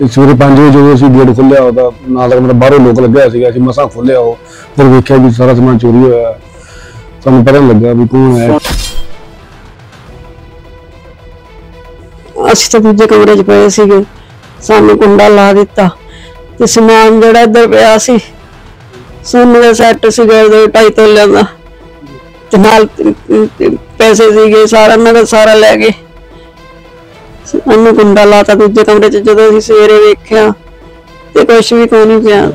सवेरे 5 बजे जो असीं गेट खोलिया ਉਹਦਾ ਨਾਲ ਦਾ ਕਮਰਾ ਬਾਹਰੋਂ ਲੋਕ ਲੱਗਿਆ ਸੀਗਾ ਅਸੀਂ ਮਸਾਂ ਖੋਲਿਆ ਉਹ ਫਿਰ ਵੇਖਿਆ ਵੀ ਸਾਰਾ ਸਮਾਨ ਚੋਰੀ ਹੋਇਆ ਸਾਨੂੰ ਪਤਾ ਲੱਗਾ ਵੀ ਕੌਣ ਹੈ। ਅਸੀਂ ਤਾਂ ਦੂਜੇ ਕਮਰੇ 'ਚ ਪਏ ਸੀਗੇ ਸਾਨੂੰ ਕੁੰਡਾ ਲਾ ਦਿੱਤਾ ਤੇ ਸਮਾਨ ਜਿਹੜਾ ਇੱਧਰ ਪਿਆ ਸੀ ਸੋਨੇ ਦਾ ਸੈੱਟ ਸੀਗਾ 2.5 ਤੋਲਿਆਂ ਦਾ ਤੇ ਨਾਲ ਪੈਸੇ ਸੀਗੇ ਸਾਰਾ ਨਗਦ ਸਾਰਾ ਲੈ ਗਏ। ਉਹਨੂੰ ਕੁੰਡਾ ਲਾਤਾ ਦੂਜੇ ਕਮਰੇ 'ਚ ਜਦੋਂ ਅਸੀਂ ਸਵੇਰੇ ਵੇਖਿਆ ਤੇ ਕੁਛ ਵੀ ਕੋਈ ਨਹੀਂ ਪਿਆ।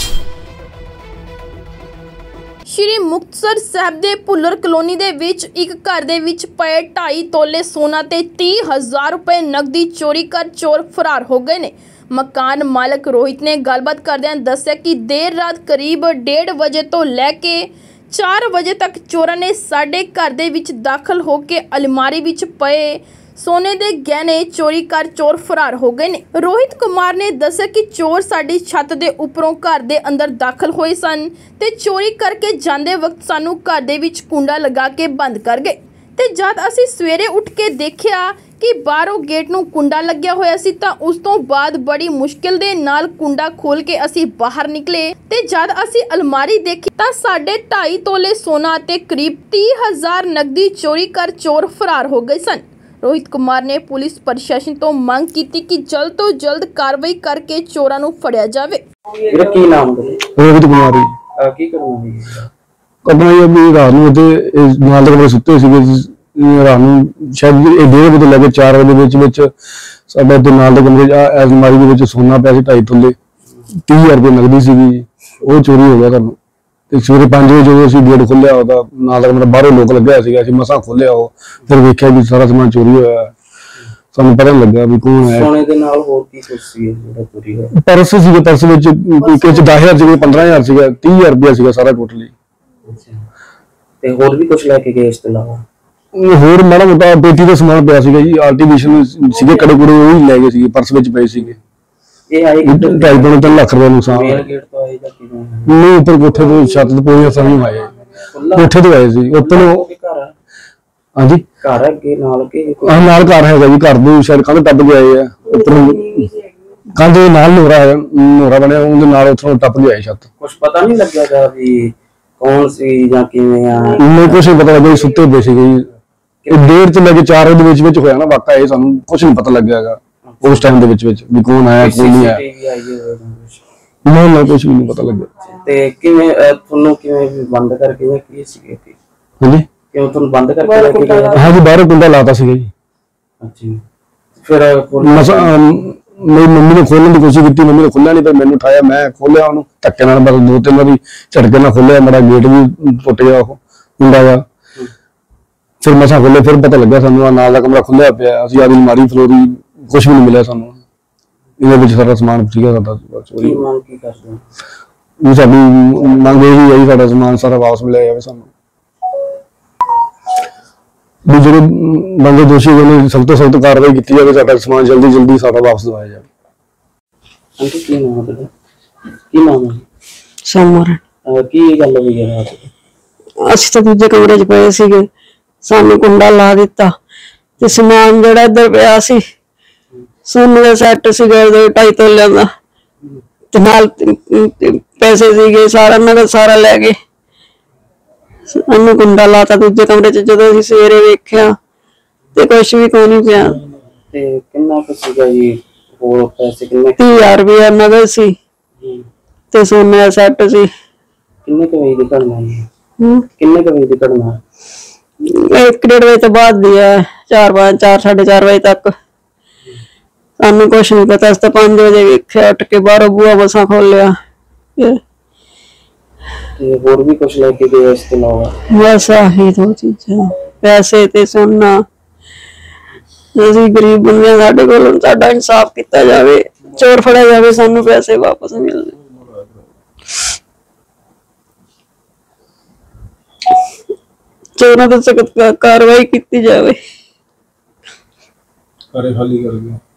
ਸ਼੍ਰੀ ਮੁਕਤਸਰ ਸਾਹਿਬ ਦੇ ਭੁੱਲਰ ਕਲੋਨੀ ਦੇ ਵਿੱਚ ਇੱਕ ਘਰ ਦੇ ਵਿੱਚ ਪਏ 2.5 ਤੋਲੇ ਸੋਨਾ ਤੇ 30,000 ਰੁਪਏ ਨਕਦੀ ਚੋਰੀ ਕਰ ਚੋਰ ਫਰਾਰ ਹੋ ਗਏ ਨੇ। ਮਕਾਨ ਮਾਲਕ ਰੋਹਿਤ ਨੇ ਗੱਲਬਾਤ ਕਰਦਿਆਂ ਦੱਸਿਆ ਕਿ ਦੇਰ ਰਾਤ ਕਰੀਬ 1:30 ਵਜੇ ਤੋਂ ਲੈ ਕੇ 4 ਵਜੇ ਤੱਕ ਚੋਰਾਂ ਨੇ ਸਾਡੇ ਘਰ ਦੇ ਵਿੱਚ ਦਾਖਲ ਹੋ ਕੇ ਅਲਮਾਰੀ ਵਿੱਚ ਪਏ सोने दे गहने चोरी कर चोर फरार हो गए ने। रोहित कुमार ने दस्सिया कि चोर साडी छत दे उपरों घर दे अंदर दाखल होए सन ते चोरी करके जांदे वक्त सानू घर दे विच कुंडा लगा के बंद कर गए ते जद असीं सवेरे उठ के देखिया कि बाहरों गेट नूं कुंडा लग्या होया सी तां उस तों बाद बड़ी मुश्किल दे नाल कुंडा खोल के असीं बाहर निकले ते जद असीं अलमारी देखी तां साडे 2.5 तोले सोना ते करीब 30,000 नकदी चोरी कर चोर फरार हो गए सन। रोहित कुमार ने पुलिस प्रशासन तो मांग की कि जल्द तो जल्द कार्रवाई करके चोरां नूं फड़िया जावे। की नाम रोहित कुमार की करना ये भी रात नूं ते नाल दे कमरे सुत्ते सीगे रात नूं शायद 1:30 बजे लगे 4 बजे विच साडे ते नाल दे कमरे अलमारी दे विच सोना पिया सी 2.5 तोले 30,000 रुपए नकदी सीगी वो चोरी हो गया सानूं। सवेरे 5 बजे जो असीं गेट खोलिया ਉਹਦਾ ਨਾਲ ਦਾ ਕਮਰਾ ਬਾਹਰੋਂ ਲੋਕ ਲੱਗਿਆ ਸੀਗਾ ਅਸੀਂ ਮਸਾਂ ਖੋਲਿਆ ਉਹ ਫਿਰ ਵੇਖਿਆ ਵੀ ਸਾਰਾ ਸਮਾਨ ਚੋਰੀ ਹੋਇਆ ਸਾਨੂੰ ਪਤਾ ਲੱਗਾ ਵੀ ਕੌਣ ਹੈ। ਸੋਨੇ ਦੇ ਨਾਲ ਹੋਰ ਕੀ ਕੁਝ ਸੀ ਜਿਹੜਾ ਚੋਰੀ ਹੋਇਆ? ਪਰਸ ਸੀਗੇ ਪਰਸ ਵਿੱਚ 10,000 ਸੀਗੇ 15,000 ਸੀਗਾ 30,000 ਰੁਪਇਆ ਸੀਗਾ ਸਾਰਾ ਟੋਟਲੀ। ਤੇ ਹੋਰ ਵੀ ਕੁਝ ਲੈ ਕੇ ਗਏ ਇਸ ਤੋਂ ਇਲਾਵਾ? ਹੋਰ ਮਾੜਾ ਮੋਟਾ ਬੇਟੀ ਦਾ ਸਮਾਨ ਪਿਆ ਸੀਗਾ ਜੀ ਆਰਟੀਫੀਸ਼ੀਅਲ ਸੀਗੇ ਕੜੇ ਕੁੜੇ ਉਹ ਵੀ ਲੈ ਗਏ ਸੀਗੇ ਪਰਸ ਵਿੱਚ ਪਏ ਸੀਗੇ। ਇਹ ਆਈ 2.5 ਲੱਖ ਰੁਪਏ ਨੁਕਸਾਨ ਮੇਨ ਗੇਟ ਤੋਂ ਆਏ ਜਾਂ ਕਿਵੇਂ? ਨਹੀਂ ਉੱਪਰ ਕੋਠੇ ਤੋਂ ਛੱਤ ਤੋਂ ਪੌੜੀਆਂ ਸਾਰੀਆਂ ਆਏ ਕੋਠੇ ਤੋਂ ਆਏ ਸੀ ਉੱਪਰ। ਹਾਂਜੀ ਘਰ ਅੱਗੇ ਨਾਲ ਕੇ ਨਾਲ ਘਰ ਹੈਗਾ ਜੀ ਘਰ ਨੂੰ ਸ਼ਾਇਦ ਕੰਧ ਟੱਪ ਕੇ ਆਏ ਆ ਉੱਪਰ ਕੰਧ ਦੇ ਨਾਲ ਨੋਰਾ ਬਣਿਆ ਉਹਦੇ ਨਾਲ ਉੱਥੋਂ ਟੱਪ ਕੇ ਆਏ ਛੱਤ। ਕੁਝ ਪਤਾ ਨਹੀਂ ਲੱਗਿਆ ਵੀ ਕੌਣ ਸੀ ਜਾਂ ਕਿਵੇਂ ਆ? ਮੈਨੂੰ ਕੁਝ ਨਹੀਂ ਪਤਾ ਲੱਗਾ ਸੁੱਤੇ ਪਏ ਸੀਗੇ ਜੀ 1:30 ਤੋਂ ਲੈ ਕੇ 4 ਵਜੇ ਵਿੱਚ ਹੋਇਆ ਨਾ ਵਾਕਾ ਇਹ ਸਾਨੂੰ ਕੁਝ ਨਹੀਂ ਪਤਾ ਲੱਗਿਆਗਾ ਉਸ ਟਾਈਮ ਦੇ ਵਿੱਚ ਵੀ ਕੌਣ ਆਇਆ ਕੌਣ ਨਹੀਂ ਆਇਆ ਨਾ ਕੁਝ ਵੀ ਨਹੀਂ ਪਤਾ ਲੱਗਿਆ। ਤੇ ਕਿਵੇਂ ਤੁਹਾਨੂੰ ਕਿਵੇਂ ਬੰਦ ਕਰਕੇ ਜਾਂ ਕੀ ਸੀਗੇ? ਹਾਂਜੀ ਕਿਉਂ ਤੁਹਾਨੂੰ ਬੰਦ ਕਰਕੇ ਲੈ ਕੇ ਗਏ? ਹਾਂਜੀ ਬਾਹਰੋਂ ਕੁੰਡਾ ਲਾਤਾ ਸੀਗਾ ਜੀ। ਅੱਛਾ ਫਿਰ ਮੇਰੀ ਮੰਮੀ ਨੇ ਖੋਲਣ ਦੀ ਕੋਸ਼ਿਸ਼ ਕੀਤੀ ਮੰਮੀ ਨੇ ਖੋਲਿਆ ਨਹੀਂ ਪਰ ਮੈਨੂੰ ਉਠਾਇਆ ਮੈਂ ਖੋਲਿਆ ਉਹਨੂੰ ਧੱਕੇ ਨਾਲ ਬਸ 2-3 ਵਾਰੀ ਝਟਕੇ ਨਾਲ ਖੋਲਿਆ ਮੇਰਾ ਗੇਟ ਵੀ ਟੁੱਟ ਗਿਆ ਉਹ ਕੁੰਡਾ ਦਾ ਫਿਰ ਮਸਾਂ ਖੋਲੇ ਫਿਰ ਪਤਾ ਲੱਗਾ ਸਾਨੂੰ ਨਾਲ ਦਾ ਕਮਰਾ ਖੁੱਲਿਆ ਪਿਆ ਅਸੀਂ ਆਦੀ ਅਲਮਾਰੀ ਫਲੋਰੀ ਕੁਝ ਵੀ ਨਹੀਂ ਮਿਲਿਆ ਸਾਨੂੰ ਇਹਦੇ ਵਿੱਚ ਸਾਰਾ ਸਮਾਨ ਸੀਗਾ ਸਾਡਾ ਚੋਰੀ। ਮੰਗ ਕੀ ਕਰਦੇ ਹੋ? ਉਹ ਸਾਡੀ ਮੰਗ ਇਹੀ ਹੈ ਸਾਡਾ ਸਮਾਨ ਸਾਰਾ ਵਾਪਸ ਮਿਲਿਆ ਜਾਵੇ ਸਾਨੂੰ ਵੀ ਜਿਹੜੇ ਬੰਦੇ ਦੋਸ਼ੀ ਹੋਏ ਸਖਤ ਤੋਂ ਸਖਤ ਕਾਰਵਾਈ ਕੀਤੀ ਜਾਵੇ ਸਾਡਾ ਸਮਾਨ ਜਲਦੀ ਸਾਡਾ ਵਾਪਸ ਦਵਾਇਆ ਜਾਵੇ। ਅੰਕਲ ਕੀ ਨਾਮ ਹੈ ਤੁਹਾਡਾ? ਕੀ ਨਾਮ ਹੈ? ਸਮਰਨ। ਕੀ ਗੱਲ ਹੋਈ ਹੈ ਰਾਤ? ਅਸੀਂ ਤਾਂ ਦੂਜੇ ਕਮਰੇ 'ਚ ਪਏ ਸੀਗੇ ਸਾਨੂੰ ਕੁੰਡਾ ਲਾ ਦਿੱਤਾ ਤੇ ਸਮਾਨ ਜਿਹੜਾ ਇੱਧਰ ਪਿਆ ਸੀ ਸੋਨੇ ਦਾ ਸੈੱਟ ਸੀਗਾ 2.5 ਤੋਲਿਆਂ ਦਾ ਤੇ ਨਾਲ ਪੈਸੇ ਸੀਗੇ ਸਾਰਾ ਨਗਦ ਸਾਰਾ ਲੈ ਗਏ। ਉਹਨੂੰ ਕੁੰਡਾ ਲਾਤਾ ਦੂਜੇ ਕਮਰੇ 'ਚ ਜਦੋਂ ਅਸੀਂ ਸਵੇਰੇ ਵੇਖਿਆ ਤੇ ਕੁਛ ਵੀ ਕੋਈ ਨਹੀਂ ਪਿਆ। ਤੇ ਕਿੰਨਾ ਕੁ ਸੀਗਾ ਜੀ ਹੋਰ ਪੈਸੇ ਕਿੰਨੇ? 30,000 ਰੁਪਇਆ ਨਗਦ ਸੀ ਤੇ ਸੋਨੇ ਦਾ ਸੈੱਟ ਸੀ। ਕਿੰਨੇ ਕੁ ਵਜੇ ਦੀ ਘਟਨਾ ਹੈ? ਕਿੰਨੇ ਕੁ ਵਜੇ ਦੀ ਘਟਨਾ? 1-1.5 ਵਜੇ ਤੋਂ ਬਾਅਦ ਦੀ ਹੈ 4-4:30 ਵਜੇ ਤੱਕ ਸਾਨੂੰ ਕੁਛ ਨਹੀਂ ਪਤਾ। ਅਸੀਂ ਤਾਂ 5 ਵਜੇ ਵੇਖਿਆ ਉੱਠ ਕੇ ਬਾਹਰੋਂ ਬੂਹਾ ਮਸਾਂ ਖੋਲਿਆ। ਤੇ ਹੋਰ ਵੀ ਕੁਝ ਲੈ ਕੇ ਗਏ ਇਸ ਤੋਂ ਇਲਾਵਾ? ਬਸ ਆਹੀ ਦੋ ਚੀਜ਼ਾਂ ਪੈਸੇ ਤੇ ਸੋਨਾ। ਅਸੀਂ ਗਰੀਬ ਬੰਦੇ ਹਾਂ ਸਾਡੇ ਕੋਲ ਸਾਡਾ ਇਨਸਾਫ ਕੀਤਾ ਜਾਵੇ ਚੋਰ ਫੜਿਆ ਜਾਵੇ ਸਾਨੂੰ ਪੈਸੇ ਵਾਪਸ ਮਿਲਣ। ਚੋਰਾਂ ਤੇ ਸਖਤ ਕਾਰਵਾਈ ਕੀਤੀ ਜਾਵੇ। ਘਰੇ ਖਾਲੀ ਕਰ ਗਿਆ।